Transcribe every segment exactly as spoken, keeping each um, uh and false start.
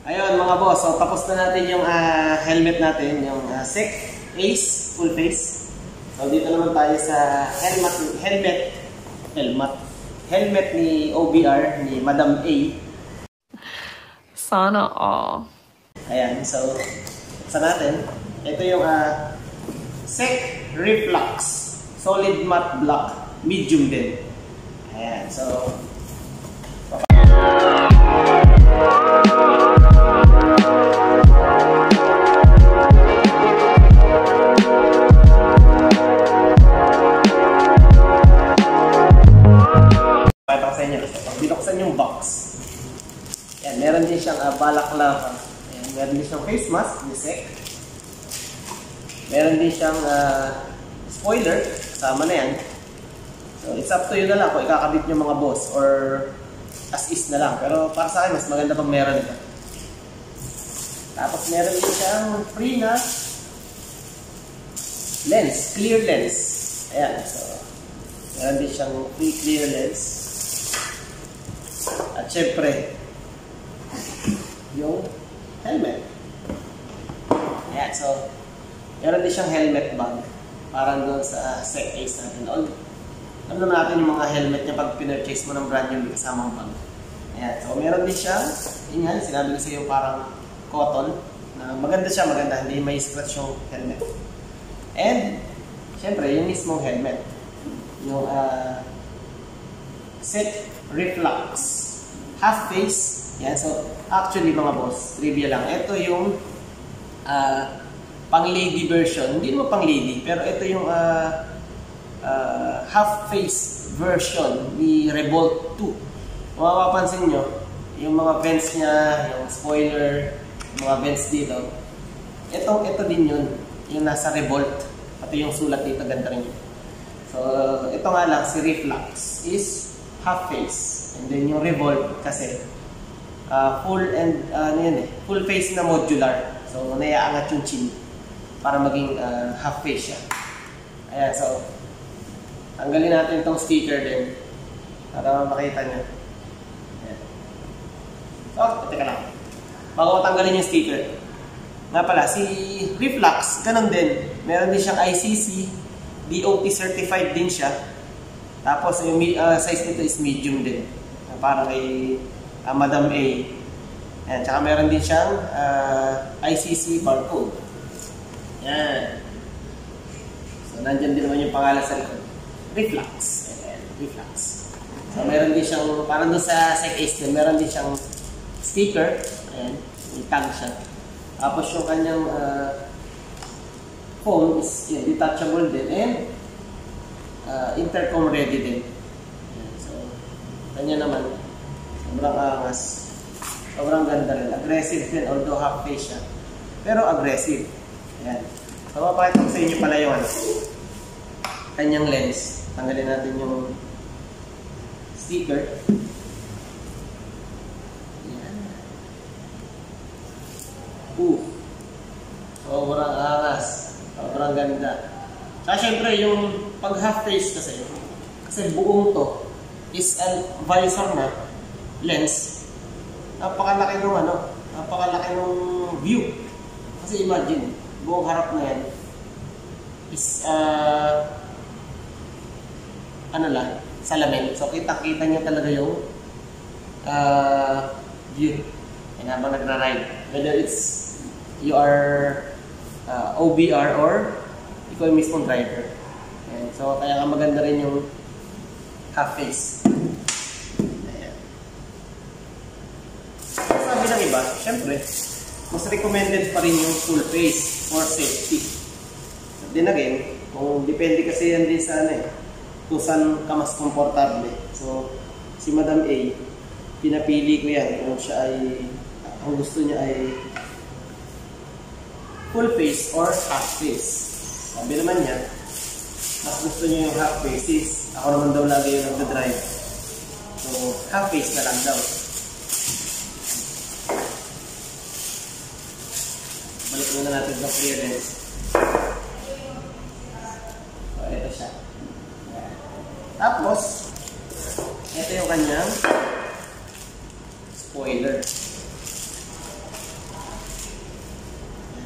Ayun mga boss, so tapos na natin yung uh, helmet natin, yung uh, S E C Ace full face. So dito naman tayo sa helmet, helmet, helmet, helmet ni O B R, ni Madam A. Sana all. Ayan, so sa natin, ito yung uh, S E C Reflux Solid Matte Black Medium din. Ayan, so binuksan yung box. Ayan, meron din siyang uh, balaclava. Ayan, meron din siyang face mask, ni S E C. Meron din siyang uh, spoiler, kasama na yan. So, it's up to you na lang kung ikakabit nyo mga boss or as is na lang. Pero para sa akin, mas maganda pag meron ito. Tapos meron din siyang free na lens, clear lens. Ayan, so meron din siyang free clear lens. At syempre, yung helmet. Ayan, so meron din siyang helmet bag. Parang doon sa S E C Ace natin. All, alam naman natin yung mga helmet niya pag pinurchase mo ng brand yung kasamang bag. Ayan, so meron din siyang, yun yan, sinabi ko sa iyo parang cotton. Na maganda siya, maganda. Hindi may scratch yung helmet. And, syempre, yung mismong helmet. Yung uh, S E C Reflux half face. Yan, so actually mga boss, trivia lang. Ito yung uh, pang lady version. Hindi naman pang lady, pero ito yung uh, uh, half face version ni Revolt two. Kung mapapansin nyo, yung mga vents niya, yung spoiler, yung mga vents dito, ito, ito din yun. Yung nasa Revolt. Pati yung sulat dito, ganda rin yun. So, ito nga lang, si Reflux is half face. And then yung Revolt kasi uh, full and uh, ano yun eh, full face na modular. So naiaangat yung chin para maging uh, half face siya. Ayan, so tanggalin natin itong sticker din para makita nyo. Ayan. So, teka lang. Bago tanggalin yung sticker. Nga pala, si Reflux, ganun din. Meron din siyang I C C, D O T certified din siya. Tapos yung uh, size nito is medium din. Para kay uh, Madam A. Ayan, tsaka meron din siyang uh, I C C barcode. Ayan. So, nandyan din naman yung pangalan sa likod. Reflux. Ayan, Reflux. So, meron din siyang, parang doon sa S E C Ace din, meron din siyang sticker. Ayan, may tag siya. Tapos yung kanyang uh, phone is yun, detachable din and uh, intercom ready din. Kanya naman, sobrang angas, sobrang ganda rin. Aggressive din, although half face siya. Pero aggressive. Ayan. So, mapakita ko sa inyo pala yung ano, kanyang lens. Tanggalin natin yung sticker. Ayan. Uh, sobrang angas. Sobrang ganda. Saka syempre, yung pag half face kasi, kasi buong to, is a visor na lens. Napakalaki ng ano, napakalaki ng view. Kasi imagine, buong harap na yan is uh, ano lang, salamin. So kita-kita niya talaga yung uh, view. And habang nagra-ride, whether it's you are uh, O B R or ikaw yung mismong driver. And so kaya nga maganda rin yung half face. Ayan. Sabi ng iba, syempre, mas recommended pa rin yung full face for safety. At din again, kung depende kasi yan din sa ano eh, kung saan ka mas komportable. So, si Madam A, pinapili ko yan kung siya ay, ang gusto niya ay full face or half face. Sabi naman niya, mas gusto niya yung half face is, ako naman daw lagi yung nagda-drive. So, half face na lang daw. Balik muna natin sa clearance. So, ito siya. Tapos, ito yung kanyang spoiler.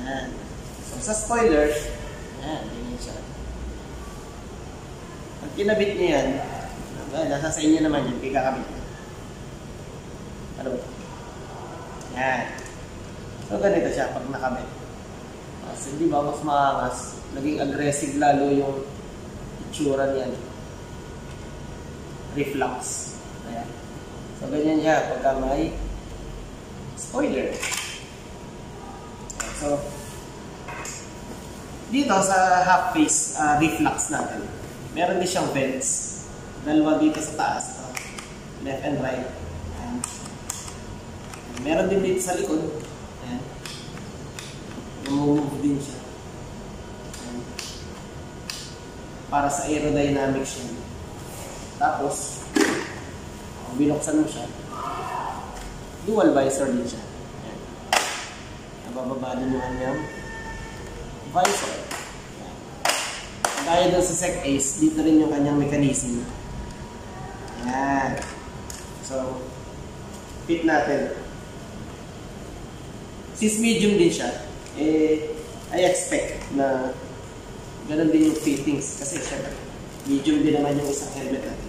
Yan. So, sa spoiler, yan, ganyan siya. Pag kinabit niyo yan, nasa sa inyo naman yun, kaya kakabit niyo. Ano ba? Yan. So, ganito siya pag nakabit. Kasi di ba, mas maangas, naging aggressive lalo yung itsura niyan. Reflux. Ayan. So, ganyan siya pagka may spoiler. So, dito sa half face uh, reflux natin, meron din siyang vents. Dalawa dito sa taas. Ito. Left and right. Ayan. Meron din dito sa likod. Ayan. Namumove din siya. Ayan. Para sa aerodynamics siya. Tapos, kung binuksan mo siya, dual visor din siya. Ayan. Nabababa din yung kanyang visor. Ayan. Gaya doon sa Sec Ace, dito rin yung kanyang mechanism. Ayan. So, fit natin. Since medium din siya, eh, I expect na ganun din yung fittings. Kasi syempre, medium din naman yung isang helmet natin.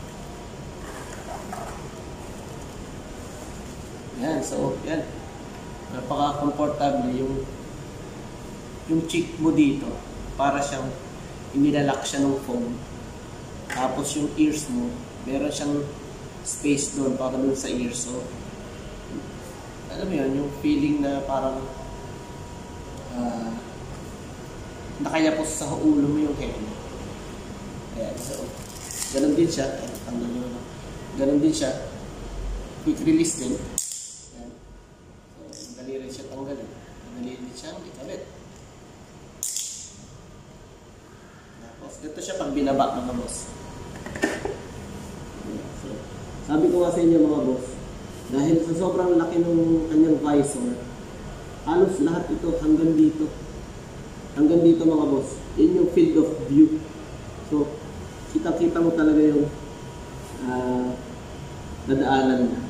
Yan, so, yan. Napaka-comfortable yung yung cheek mo dito. Para siyang inilalak siya ng foam. Tapos yung ears mo, meron siyang space doon para doon sa ears. So, alam mo yun, yung feeling na parang uh, nakayapos sa ulo mo yung helmet. Ayan, so, ganun din siya. Ayan, tanggal nyo na. Ganun din siya. Quick release din. Ayan. So, madali rin siya tanggalin. Madali rin siya ikabit. Tapos, ito siya pag binaba mga boss. Ayan, so, sabi ko nga sa inyo mga boss, dahil sa sobrang laki ng kanyang visor, halos lahat ito hanggang dito. Hanggang dito mga boss. Yun yung field of view. So, kita-kita mo talaga yung uh, nadaanan na.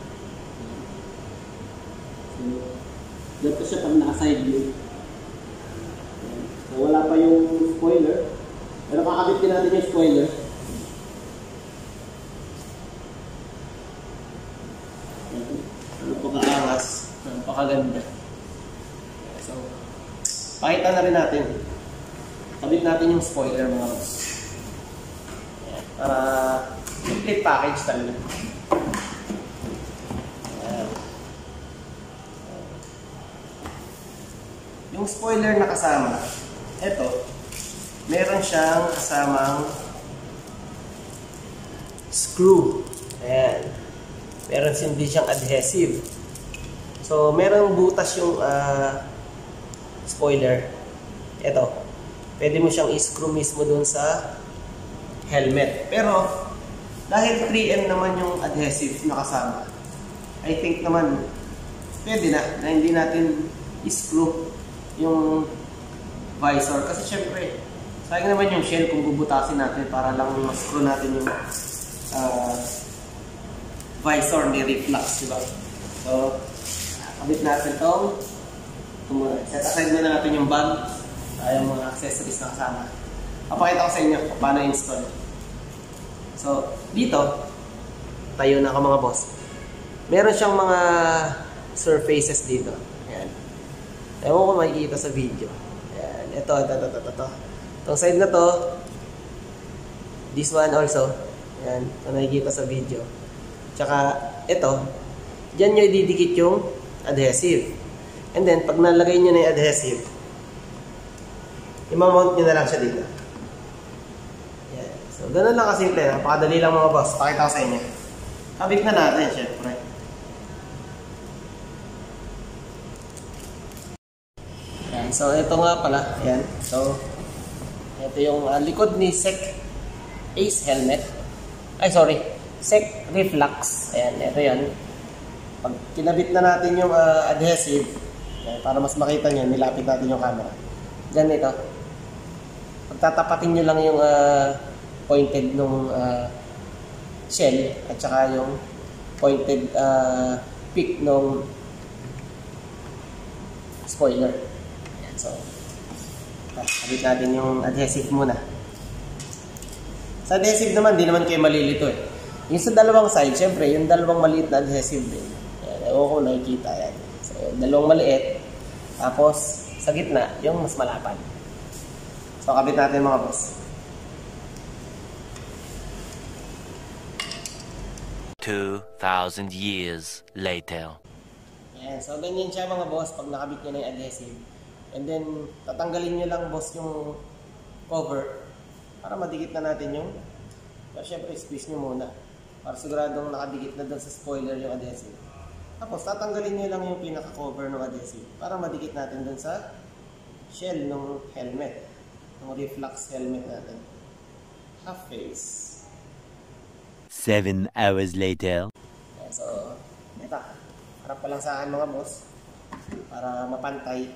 So, dito siya pag naka-side view. So, wala pa yung spoiler. Pero kakabit din natin yung spoiler. Napaka-angas, napakaganda. So, pakita na rin natin. Kabit natin yung spoiler mga boss. Para complete package talaga. Ayan. Yung spoiler na kasama, ito, meron siyang kasamang screw. Ayan. Meron din siyang adhesive. So, merong butas yung uh, spoiler. Ito. Pwede mo siyang i-screw mismo dun sa helmet. Pero, dahil three M naman yung adhesive na kasama, I think naman, pwede na, na hindi natin i-screw yung visor. Kasi syempre, sayang naman yung shell kung bubutasin natin para lang ma-screw natin yung uh, visor ni Reflux, diba? So, kabit natin itong set aside na natin yung bag, uh, yung mga accessories na kasama. Papakita ko sa inyo kung paano install. So, dito, tayo na ako mga boss. Meron siyang mga surfaces dito. Ayan. Ewan ko makikita sa video. Ayan. Ito, ito, ito, ito, ito. Itong side na to, this one also. Ayan. Ito nakikita sa video. Tsaka, ito, dyan nyo ididikit yung adhesive. And then, pag nalagay nyo na yung adhesive, imamount nyo na lang siya dito. Yan. So, ganun lang kasimple. Napakadali lang mga boss. Pakita ko sa inyo. Kabit na natin, syempre. Yan. So, ito nga pala. Yan. So, ito yung uh, likod ni Sec Ace helmet. Ay, sorry. Sec Reflux. Ayan, ito yan. Pag kinabit na natin yung uh, adhesive, okay, para mas makita nyo, nilapit natin yung camera. Ganito. Pagtatapatin nyo lang yung uh, pointed nung uh, shell at saka yung pointed uh, peak nung spoiler. Ayan. So, kabit natin yung adhesive muna. Sa adhesive naman, di naman kayo malilito eh. Yung sa dalawang side, syempre, yung dalawang maliit na adhesive din. Yan, ewan ko nakikita yan. So, dalawang maliit. Tapos, sa gitna, yung mas malapad. So, kabit natin mga boss. two thousand years later. Yan. So, ganyan siya mga boss pag nakabit nyo na yung adhesive. And then, tatanggalin nyo lang boss yung cover para madikit na natin yung pero syempre, squeeze nyo muna para siguradong nakadikit na doon sa spoiler yung adhesive. Tapos, tatanggalin nyo lang yung pinaka-cover ng adhesive para madikit natin doon sa shell ng helmet. Ng reflux helmet natin. Half face. Seven hours later. Yeah, so, ito. Harap pa lang sa akin mga boss. Para mapantay.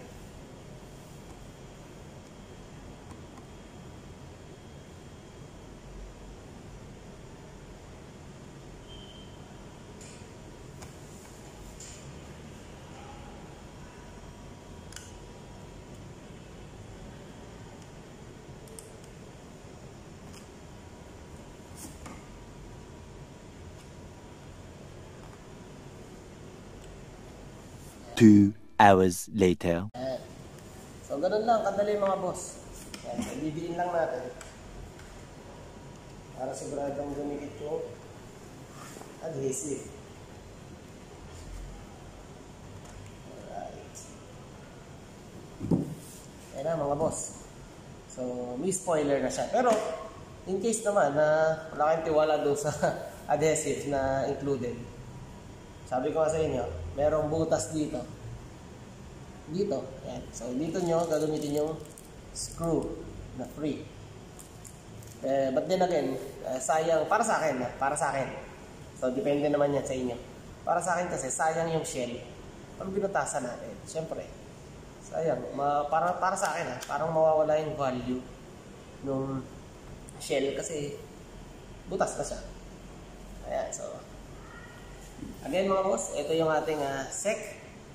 Two hours later. Ayan. So, ganun lang, kadali mga boss. Ayan, so, bibiin lang natin. Para siguradong gumikit yung adhesive. Alright. Ayan na mga boss. So, may spoiler na siya. Pero, in case naman na wala kayong tiwala doon sa adhesive na included. Sabi ko nga sa inyo, merong butas dito. Dito. Yan. So, dito nyo gagamitin yung screw na free. Eh, but then again, uh, sayang, para sa akin, ha? Para sa akin. So, depende naman yan sa inyo. Para sa akin kasi, sayang yung shell. Pag binutasan natin, syempre, sayang. Ma, para, para sa akin, ha? Parang mawawala yung value nung shell kasi butas na siya. Ayan, so, again mga boss, ito yung ating uh, sec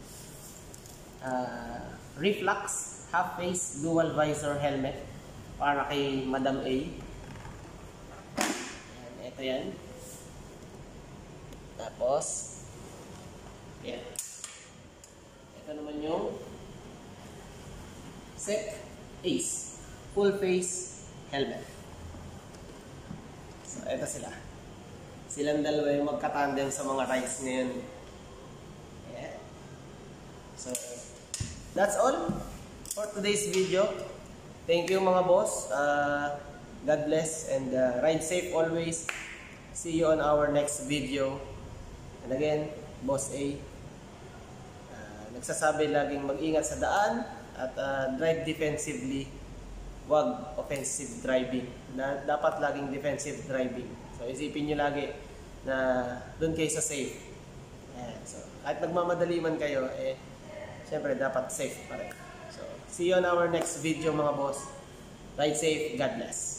uh, reflux half face dual visor helmet para kay Madam A. Ayan, ito yan. Tapos yan. Ito naman yung sec ace full face helmet. So ito sila. Silang dalawa yung magkatandem sa mga rides ngayon. Yeah. So, that's all for today's video. Thank you mga boss. Uh, God bless and uh, ride safe always. See you on our next video. And again, Boss A. Uh, nagsasabi laging mag-ingat sa daan at uh, drive defensively. Wag offensive driving. Na, dapat laging defensive driving. So, isipin nyo lagi na doon kayo sa safe. Ayan. So, kahit nagmamadali man kayo, eh, syempre, dapat safe pa rin. So, see you on our next video, mga boss. Ride safe. God bless.